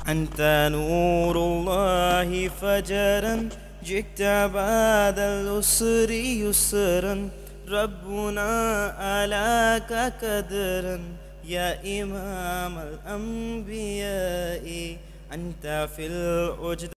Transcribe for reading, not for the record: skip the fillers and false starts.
أنت نور الله فجرا، جئت بعد العسر يسرا، ربنا ألاك قدرا يا إمام الأنبياء. أنت في الوجد